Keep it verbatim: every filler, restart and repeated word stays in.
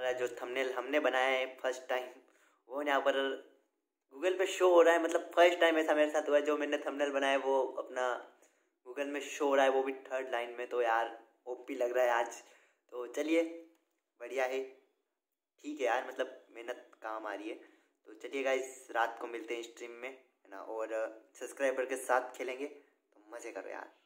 हमारा जो थंबनेल हमने बनाया है फर्स्ट टाइम वो यहाँ पर गूगल पे शो हो रहा है। मतलब फर्स्ट टाइम ऐसा मेरे साथ हुआ है, जो मैंने थंबनेल बनाया है वो अपना गूगल में शो हो रहा है, वो भी थर्ड लाइन में। तो यार ओपी लग रहा है आज। तो चलिए बढ़िया है, ठीक है यार, मतलब मेहनत काम आ रही है। तो चलिए गाइस, रात को मिलते हैं स्ट्रीम में, है ना। और सब्सक्राइबर के साथ खेलेंगे तो मज़े करो यार।